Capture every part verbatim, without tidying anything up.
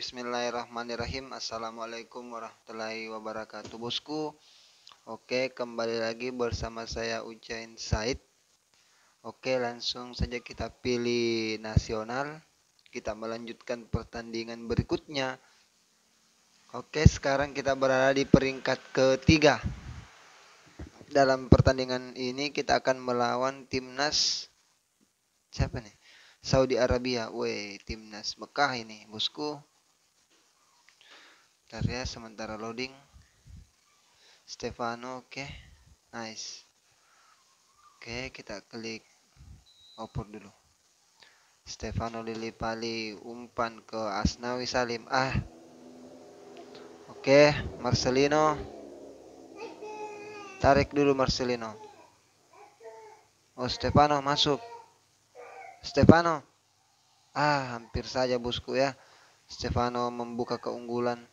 Bismillahirrahmanirrahim. Assalamualaikum warahmatullahi wabarakatuh, bosku. Oke, kembali lagi bersama saya Ucain Said. Oke, langsung saja kita pilih nasional. Kita melanjutkan pertandingan berikutnya. Oke, sekarang kita berada di peringkat ketiga. Dalam pertandingan ini kita akan melawan timnas siapa nih? Saudi Arabia. Weh, timnas Mekah ini, bosku. Bentar ya, sementara loading. Stefano, oke, okay. Nice. Oke, okay, kita klik oper dulu. Stefano Lillipali umpan ke Asnawi Salim. Ah, oke, okay. Marcelino, tarik dulu Marcelino. Oh, Stefano masuk. Stefano, ah, hampir saja bosku ya. Stefano membuka keunggulan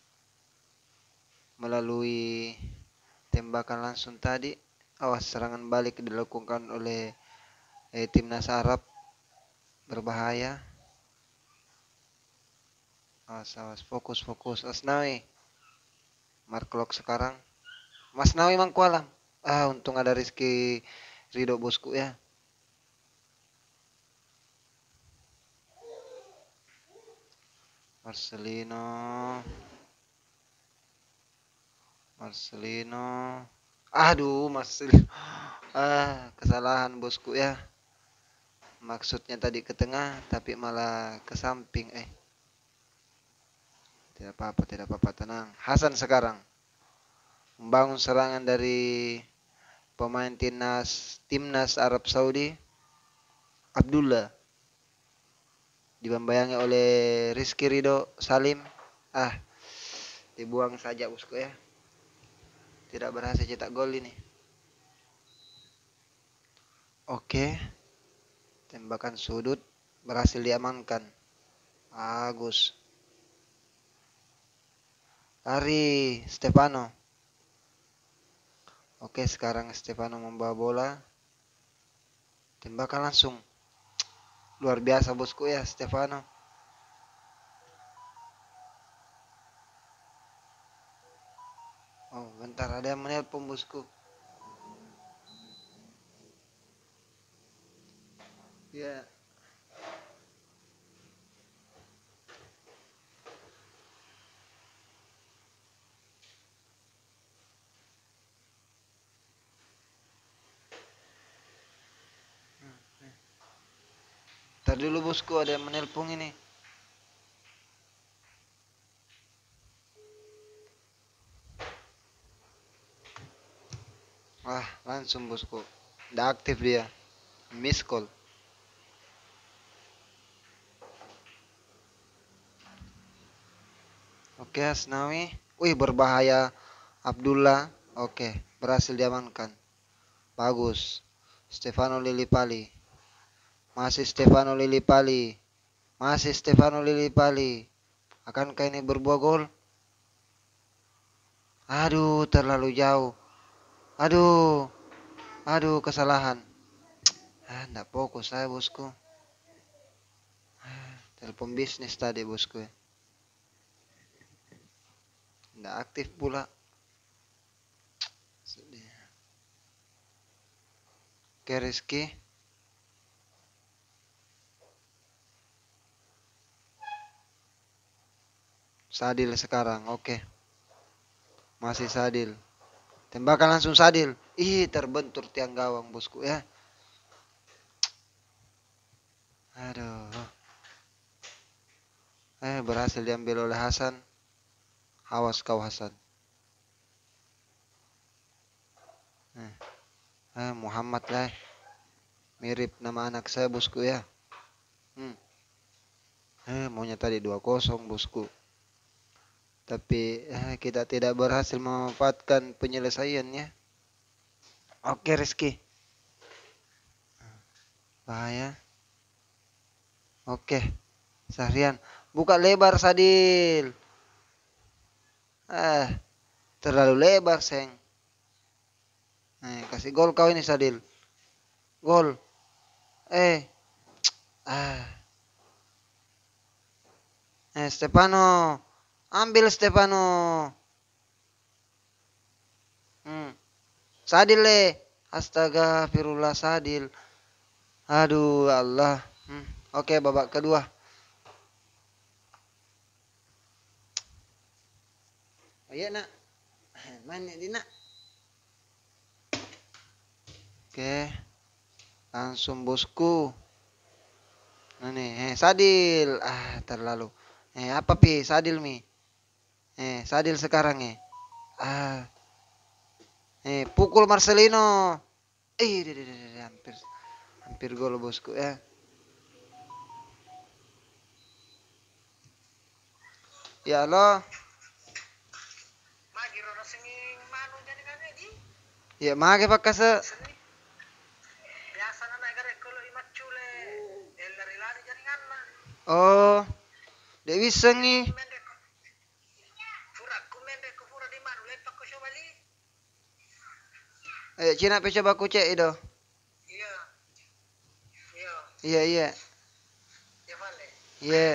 melalui tembakan langsung tadi. Awas, serangan balik dilakukan oleh eh, timnas Arab, berbahaya. Awas, awas, fokus, fokus. Asnawi, Mark Lok sekarang. Mas Nawi Mangkualam. Ah, untung ada Rizky Ridho bosku ya. Marcelino, Marcelino. Aduh, Marcelino. Ah, kesalahan bosku ya. Maksudnya tadi ke tengah, tapi malah ke samping. Eh, tidak apa-apa, tidak apa-apa, tenang. Hasan sekarang membangun serangan dari pemain timnas timnas Arab Saudi. Abdullah dibayangkan oleh Rizky Ridho Salim. Ah, dibuang saja bosku ya. Tidak berhasil cetak gol ini. Oke, tembakan sudut berhasil diamankan. Bagus. Lari Stefano. Oke, sekarang Stefano membawa bola. Tembakan langsung. Luar biasa bosku ya Stefano. Oh, bentar, ada yang menelpon bosku. Ya. Ntar dulu bosku, ada yang menelpon ini. Wah, langsung bosku. Udah aktif dia. Miss call. Oke, Asnawi. Wih, berbahaya Abdullah. Oke, berhasil diamankan. Bagus. Stefano Lillipali. Masih Stefano Lillipali. Masih Stefano Lillipali. Akankah ini berbuah gol? Aduh, terlalu jauh. Aduh. Aduh, kesalahan. Ah, enggak fokus saya bosku. Ah, telepon bisnis tadi bosku. Enggak aktif pula. Sedih. Oke, Rizky. Sadil sekarang, oke. Masih Sadil. Tembakan langsung Sadil. Ih, terbentur tiang gawang bosku ya. Aduh. Eh, berhasil diambil oleh Hasan. Awas kau Hasan. Eh, eh Muhammad lah. Mirip nama anak saya bosku ya. Hmm. Eh, maunya tadi dua kosong bosku. Tapi eh, kita tidak berhasil memanfaatkan penyelesaiannya. Oke Rizky. Bahaya. Oke. Sahrian. Buka lebar Sadil. Eh, terlalu lebar Seng. Eh, kasih gol kau ini Sadil. Gol. Eh. Ah. Eh, Stefano. Ambil Stefano. Hmm. Sadil le. Astaga, Firullah Sadil. Aduh, Allah. Hmm. Oke, babak kedua. Oh iya, nak. Main di nak. Oke. Langsung bosku. Nah nih, eh, Sadil. Ah, terlalu. Eh, apa pi? Sadil mi. Eh, Sadil sekarang eh. Ah, eh, pukul Marcelino. Eh, deh, deh, deh, deh, hampir hampir gol bosku ya. Ya lo. Ya mage pakasa. Oh, Dewi sengi. Eh, Cina pe coba ku cek itu. Iya, iya. Iya.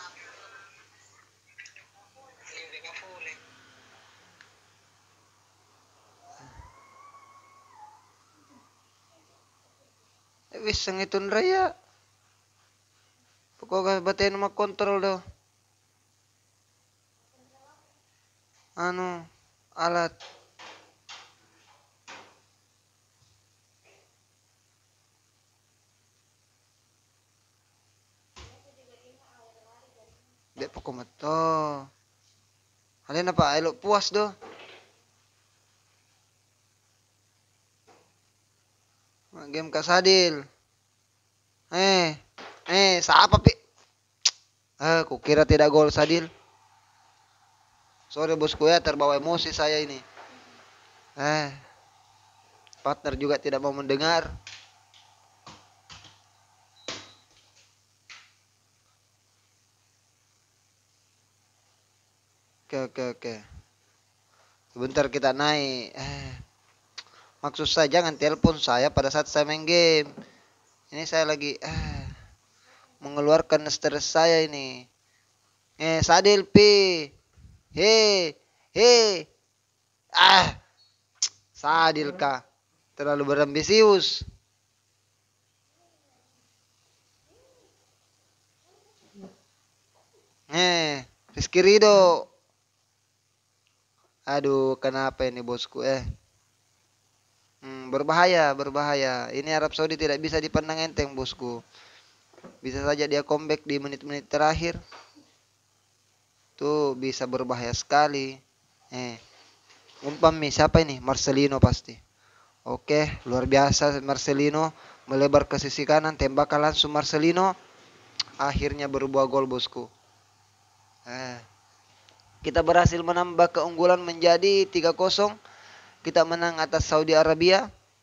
Eh, wis sengitun raya. Pokoknya batin mah kontrol do. Anu, alat. Dek pokok meto. Kalian apa? Ayo puas do. Game Kak Sadil. Eh, eh, siapa pi? Eh, kukira tidak gol Sadil. Sorry bosku ya, terbawa emosi saya ini. Eh, partner juga tidak mau mendengar. Oke, oke, oke. Sebentar kita naik. Eh, maksud saya jangan telepon saya pada saat saya main game. Ini saya lagi eh, mengeluarkan stres saya ini. Eh, Sadil pi. Hei, hei. Ah, Sadil kah? Terlalu berambisius. Eh, Rizky Rido. Aduh, kenapa ini bosku eh? Hmm, berbahaya, berbahaya. Ini Arab Saudi tidak bisa dipandang enteng bosku. Bisa saja dia comeback di menit-menit terakhir. Tuh bisa berbahaya sekali. Eh, umpan nih siapa ini? Marcelino pasti. Oke, luar biasa Marcelino melebar ke sisi kanan, tembakan langsung Marcelino. Akhirnya berbuah gol bosku. Eh, kita berhasil menambah keunggulan menjadi tiga kosong. Kita menang atas Saudi Arabia.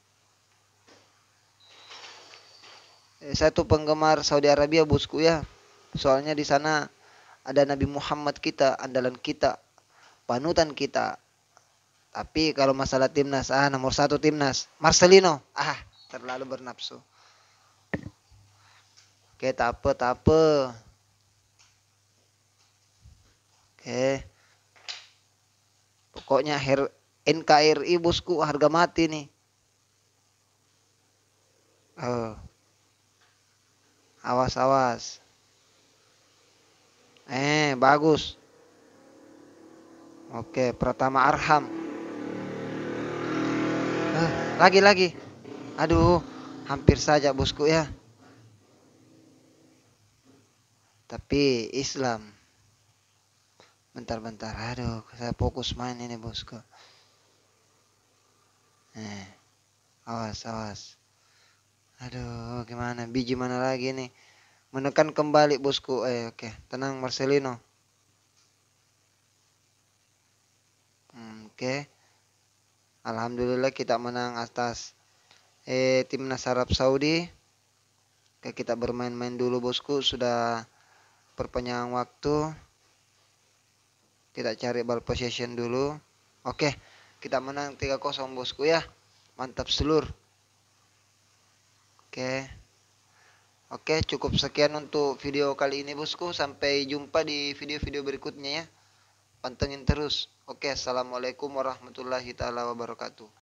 Eh, satu penggemar Saudi Arabia bosku ya. Soalnya di sana ada Nabi Muhammad kita, andalan kita, panutan kita. Tapi kalau masalah timnas, ah nomor satu timnas, Marcelino, ah terlalu bernafsu. Oke, tape, tape. Oke. Pokoknya her, N K R I bosku harga mati nih. Oh. Awas, awas. Eh, bagus. Oke, Pratama Arham. Eh, lagi, lagi. Aduh, hampir saja bosku ya. Tapi Islam. Bentar-bentar. Aduh, saya fokus main ini bosku. Eh, awas, awas. Aduh, gimana? Biji mana lagi nih? Menekan kembali bosku. Eh, oke. Tenang Marcelino. Hmm, oke. Alhamdulillah kita menang atas eh timnas Arab Saudi. Oke, kita bermain-main dulu bosku. Sudah perpanjangan waktu. Kita cari ball possession dulu. Oke, kita menang tiga kosong bosku ya. Mantap selur. Oke. Oke, cukup sekian untuk video kali ini bosku. Sampai jumpa di video-video berikutnya ya. Pantengin terus. Oke, assalamualaikum warahmatullahi taala wabarakatuh.